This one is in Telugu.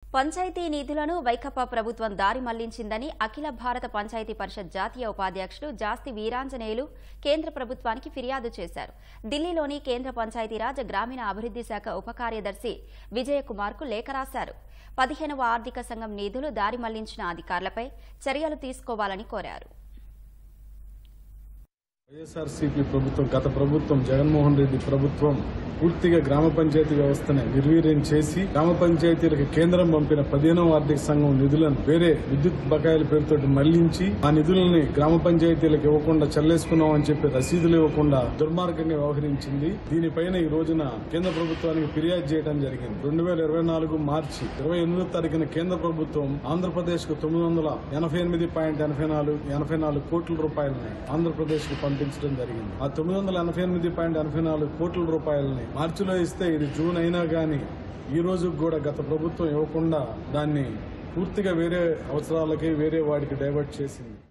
పంచాయతీ నిధులను వైకాపా ప్రభుత్వం దారి మళ్లించిందని అఖిల భారత పంచాయతీ పరిషత్ జాతీయ ఉపాధ్యక్షుడు జాస్తి వీరాంజనేయులు కేంద్ర ప్రభుత్వానికి ఫిర్యాదు చేశారు. ఢిల్లీలోని కేంద్ర పంచాయతీరాజ్ గ్రామీణ అభివృద్ధి శాఖ ఉప కార్యదర్శి విజయకుమార్కు లేఖ రాశారు. 15వ ఆర్థిక సంఘం నిధులు దారి మళ్లించిన అధికారులపై చర్యలు తీసుకోవాలని కోరారు. వైఎస్ఆర్సీపీ ప్రభుత్వం గత ప్రభుత్వం జగన్మోహన్ రెడ్డి ప్రభుత్వం పూర్తిగా గ్రామ పంచాయతీ వ్యవస్థను నిర్వీర్యం చేసి గ్రామ పంచాయతీలకు కేంద్రం పంపిన 15వ ఆర్థిక సంఘం నిధులను వేరే విద్యుత్ బకాయిల పేరుతో మళ్లించి ఆ నిధులని గ్రామ పంచాయతీలకు ఇవ్వకుండా చెల్లేసుకున్నాం అని చెప్పి రసీదులు ఇవ్వకుండా దుర్మార్గంగా వ్యవహరించింది. దీనిపైన ఈ రోజున కేంద్ర ప్రభుత్వానికి ఫిర్యాదు చేయడం జరిగింది. 2024 మార్చి 28వ తారీఖున కేంద్ర ప్రభుత్వం ఆంధ్రప్రదేశ్ కు 988.84 కోట్ల రూపాయలని ఆంధ్రప్రదేశ్ కు పంపించడం జరిగింది. ఆ 988.84 కోట్ల రూపాయలని మార్చిలో ఇస్తే ఇది జూన్ అయినా గానీ ఈ రోజు కూడా గత ప్రభుత్వం ఇవ్వకుండా దాన్ని పూర్తిగా వేరే అవసరాలకి వేరే వాడికి డైవర్ట్ చేసింది.